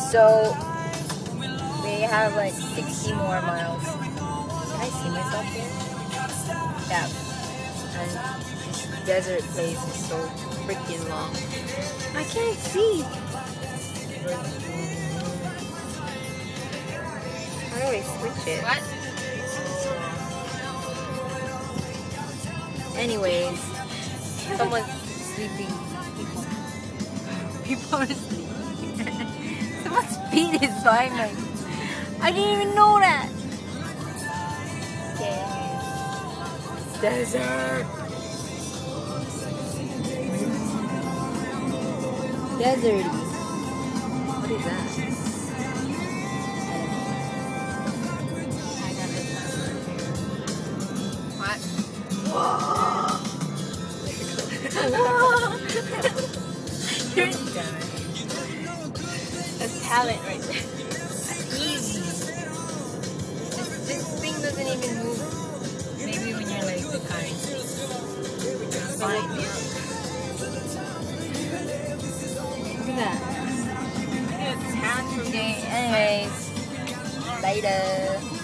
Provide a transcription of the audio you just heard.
So we have like 60 more miles. Can I see myself here? Yeah. And this desert place is so freaking long. I can't see. How do I switch it? What? Anyways, someone's sleeping. People are sleeping. Someone's feet is flying. Like, I didn't even know that. Yeah. Desert. Deserty. What is that? What? You're dumb. That's talent right there. That's easy. This thing doesn't even move. Maybe when you're like the kind. Fine. Look at that. Okay, anyways. Later.